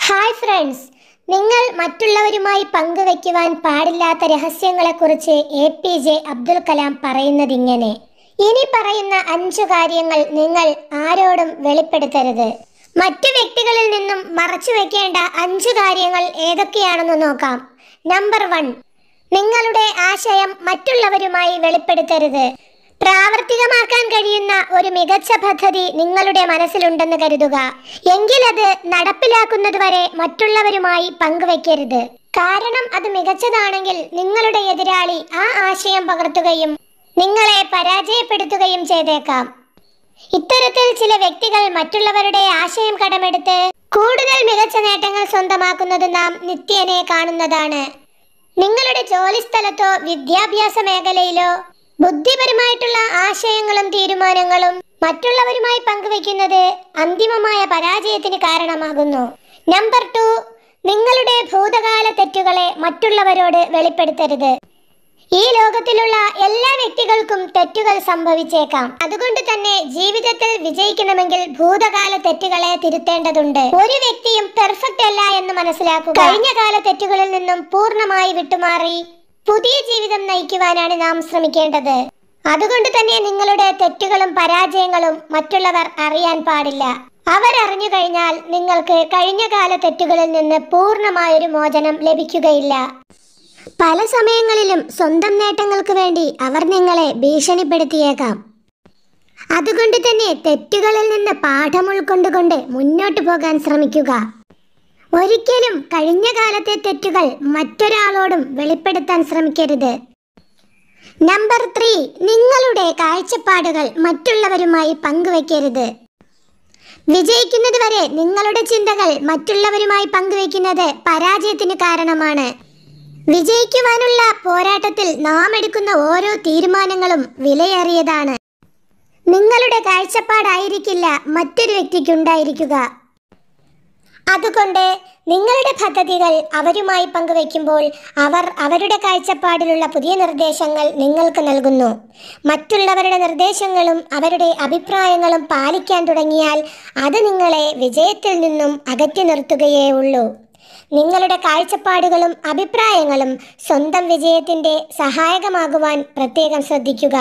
Hi friends, നിങ്ങൾ മറ്റുള്ളവരുമായി പങ്കുവയ്ക്കുവാൻ പാടില്ലാത്ത രഹസ്യങ്ങളെക്കുറിച്ച് APJ അബ്ദുൽ കലാം പറയുന്നതിങ്ങനെ: ഇനി പറയുന്ന 5 കാര്യങ്ങൾ നിങ്ങൾ ആരോടും വെളിപ്പെടുത്തരുത്. മറ്റു വ്യക്തികളിൽ നിന്നും മറച്ചു വെക്കേണ്ട 5 കാര്യങ്ങൾ ഏതൊക്കെയാണെന്ന് നോക്കാം. നമ്പർ 1, നിങ്ങളുടെ ആശയം മറ്റുള്ളവരുമായി വെളിപ്പെടുത്തരുത്. പ്രാവർത്തികമാക്കാൻ കഴിയുന്ന ഒരു മികച്ച പദ്ധതി നിങ്ങളുടെ മനസ്സിലുണ്ടെന്ന് കരുതുക. എങ്കിൽ അത് നടപ്പിലാക്കുന്നതുവരെ മറ്റുള്ളവരുമായി പങ്കുവെക്കരുത്. കാരണം അത് മികച്ചതാണെങ്കിൽ നിങ്ങളുടെ എതിരാളി ആ ആശയം പകർത്തുകയും നിങ്ങളെ പരാജയപ്പെടുത്തുകയും ചെയ്തേക്കാം. ഇത്തരത്തിൽ ചില വ്യക്തികൾ മറ്റുള്ളവരുടെ ആശയം കടമെടുത്ത് കൂടുതൽ മികച്ച നേട്ടങ്ങൾ സ്വന്തമാക്കുന്നത് നാം നിത്യേന കാണുന്നതാണ്. നിങ്ങളുടെ ജോലിസ്ഥലത്തോ വിദ്യാഭ്യാസ മേഖലയിലോ ബുദ്ധിപരമായിട്ടുള്ള ആശയങ്ങളും തീരുമാനങ്ങളും മറ്റുള്ളവരുമായി പങ്കുവെക്കുന്നത് അന്തിമമായ പരാജയത്തിന് കാരണമാകുന്നു. നമ്പർ 2, നിങ്ങളുടെ ഭൂതകാല തെറ്റുകളെ മറ്റുള്ളവരോട് വെളിപ്പെടുത്തരുത്. ഈ ലോകത്തിലുള്ള എല്ലാ വ്യക്തികൾക്കും തെറ്റുകൾ സംഭവിച്ചേക്കാം. അതുകൊണ്ട് തന്നെ ജീവിതത്തിൽ വിജയിക്കണമെങ്കിൽ ഭൂതകാല തെറ്റുകളെ തിരുത്തേണ്ടതുണ്ട്. ഒരു വ്യക്തിയും പെർഫെക്റ്റ് അല്ല എന്ന് മനസ്സിലാക്കുക. കഴിഞ്ഞ കാല തെറ്റുകളിൽ നിന്നും പൂർണ്ണമായി വിട്ടുമാറി പുതിയ ജീവിതം നയിക്കുവാനാണ് നാം ശ്രമിക്കേണ്ടത്. അതുകൊണ്ട് തന്നെ നിങ്ങളുടെ തെറ്റുകളും പരാജയങ്ങളും മറ്റുള്ളവർ അറിയാൻ പാടില്ല. അവരറിഞ്ഞു കഴിഞ്ഞാൽ നിങ്ങൾക്ക് കഴിഞ്ഞ കാല തെറ്റുകളിൽ നിന്ന് പൂർണ്ണമായൊരു മോചനം ലഭിക്കുകയില്ല. പല സമയങ്ങളിലും സ്വന്തം നേട്ടങ്ങൾക്ക് വേണ്ടി അവർ നിങ്ങളെ ഭീഷണിപ്പെടുത്തിയേക്കാം. അതുകൊണ്ട് തന്നെ തെറ്റുകളിൽ നിന്ന് പാഠം ഉൾക്കൊണ്ടുകൊണ്ട് മുന്നോട്ട് പോകാൻ ശ്രമിക്കുക. ഒരിക്കലും കഴിഞ്ഞ കാലത്തെ തെറ്റുകൾ മറ്റൊരാളോടും വെളിപ്പെടുത്താൻ ശ്രമിക്കരുത്. നമ്പർ 3, നിങ്ങളുടെ കാഴ്ചപ്പാടുകൾ മറ്റുള്ളവരുമായി പങ്കുവെക്കരുത്. വിജയിക്കുന്നത് വരെ നിങ്ങളുടെ ചിന്തകൾ മറ്റുള്ളവരുമായി പങ്കുവെക്കുന്നത് പരാജയത്തിന് കാരണമാണ്. വിജയിക്കുവാനുള്ള പോരാട്ടത്തിൽ നാം എടുക്കുന്ന ഓരോ തീരുമാനങ്ങളും വിലയേറിയതാണ്. നിങ്ങളുടെ കാഴ്ചപ്പാടായിരിക്കില്ല മറ്റൊരു വ്യക്തിക്കുണ്ടായിരിക്കുക. അതുകൊണ്ട് നിങ്ങളുടെ പദ്ധതികൾ അവരുമായി പങ്കുവെക്കുമ്പോൾ അവർ അവരുടെ കാഴ്ചപ്പാടിലുള്ള പുതിയ നിർദ്ദേശങ്ങൾ നിങ്ങൾക്ക് നൽകുന്നു. മറ്റുള്ളവരുടെ നിർദ്ദേശങ്ങളും അവരുടെ അഭിപ്രായങ്ങളും പാലിക്കാൻ തുടങ്ങിയാൽ അത് നിങ്ങളെ വിജയത്തിൽ നിന്നും അകറ്റി നിർത്തുകയേ ഉള്ളൂ. നിങ്ങളുടെ കാഴ്ചപ്പാടുകളും അഭിപ്രായങ്ങളും സ്വന്തം വിജയത്തിൻ്റെ സഹായകമാകുവാൻ പ്രത്യേകം ശ്രദ്ധിക്കുക.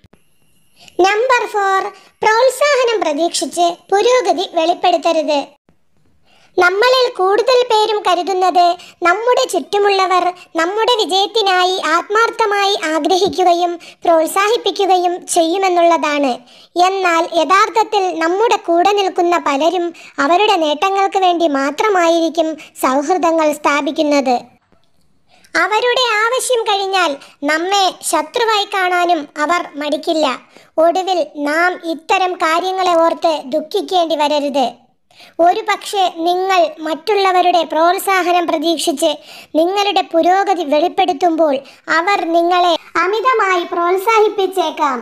നമ്പർ 4, പ്രോത്സാഹനം പ്രതീക്ഷിച്ച് പുരോഗതി വെളിപ്പെടുത്തരുത്. നമ്മളിൽ കൂടുതൽ പേരും കരുതുന്നത് നമ്മുടെ ചുറ്റുമുള്ളവർ നമ്മുടെ വിജയത്തിനായി ആത്മാർത്ഥമായി ആഗ്രഹിക്കുകയും പ്രോത്സാഹിപ്പിക്കുകയും ചെയ്യുമെന്നുള്ളതാണ്. എന്നാൽ യഥാർത്ഥത്തിൽ നമ്മുടെ കൂടെ നിൽക്കുന്ന പലരും അവരുടെ നേട്ടങ്ങൾക്ക് വേണ്ടി മാത്രമായിരിക്കും സൗഹൃദങ്ങൾ സ്ഥാപിക്കുന്നത്. അവരുടെ ആവശ്യം കഴിഞ്ഞാൽ നമ്മെ ശത്രുവായി കാണാനും അവർ മടിക്കില്ല. ഒടുവിൽ നാം ഇത്തരം കാര്യങ്ങളെ ഓർത്ത് ദുഃഖിക്കേണ്ടി വരരുത്. ഒരു പക്ഷേ നിങ്ങൾ മറ്റുള്ളവരുടെ പ്രോത്സാഹനം പ്രതീക്ഷിച്ച് നിങ്ങളുടെ പുരോഗതി വെളിപ്പെടുത്തുമ്പോൾ അവർ നിങ്ങളെ അമിതമായി പ്രോത്സാഹിപ്പിച്ചേക്കാം.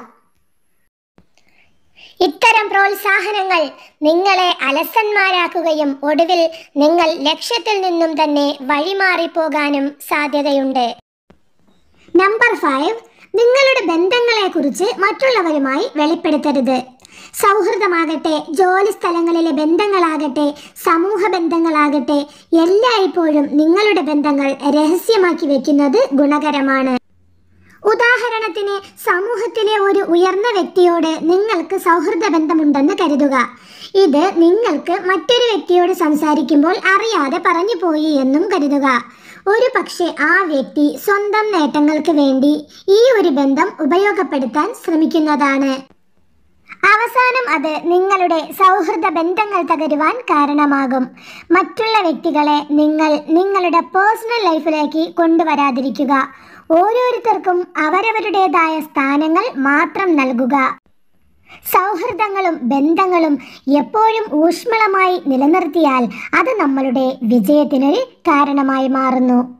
ഇത്തരം പ്രോത്സാഹനങ്ങൾ നിങ്ങളെ അലസന്മാരാക്കുകയും ഒടുവിൽ നിങ്ങൾ ലക്ഷ്യത്തിൽ നിന്നും തന്നെ വഴിമാറിപ്പോകാനും സാധ്യതയുണ്ട്. നമ്പർ 5, നിങ്ങളുടെ ബന്ധങ്ങളെക്കുറിച്ച് മറ്റുള്ളവരുമായി വെളിപ്പെടുത്തരുത്. സൗഹൃദമാകട്ടെ, ജോലി സ്ഥലങ്ങളിലെ ബന്ധങ്ങളാകട്ടെ, സമൂഹ ബന്ധങ്ങളാകട്ടെ, എല്ലായ്പ്പോഴും നിങ്ങളുടെ ബന്ധങ്ങൾ രഹസ്യമാക്കി വെക്കുന്നത് ഗുണകരമാണ്. ഉദാഹരണത്തിന്, സമൂഹത്തിലെ ഒരു ഉയർന്ന വ്യക്തിയോട് നിങ്ങൾക്ക് സൗഹൃദ ബന്ധമുണ്ടെന്ന് കരുതുക. ഇത് നിങ്ങൾക്ക് മറ്റൊരു വ്യക്തിയോട് സംസാരിക്കുമ്പോൾ അറിയാതെ പറഞ്ഞു പോയി എന്നും കരുതുക. ഒരു പക്ഷേ ആ വ്യക്തി സ്വന്തം നേട്ടങ്ങൾക്ക് വേണ്ടി ഈ ഒരു ബന്ധം ഉപയോഗപ്പെടുത്താൻ ശ്രമിക്കുന്നതാണ്. അവസാനം അത് നിങ്ങളുടെ സൗഹൃദ ബന്ധങ്ങൾ തകരുവാൻ കാരണമാകും. മറ്റുള്ള വ്യക്തികളെ നിങ്ങൾ നിങ്ങളുടെ പേഴ്സണൽ ലൈഫിലേക്ക് കൊണ്ടുവരാതിരിക്കുക. ഓരോരുത്തർക്കും അവരവരുടേതായ സ്ഥാനങ്ങൾ മാത്രം നൽകുക. സൗഹൃദങ്ങളും ബന്ധങ്ങളും എപ്പോഴും ഊഷ്മളമായി നിലനിർത്തിയാൽ അത് നമ്മളുടെ വിജയത്തിനൊരു കാരണമായി മാറുന്നു.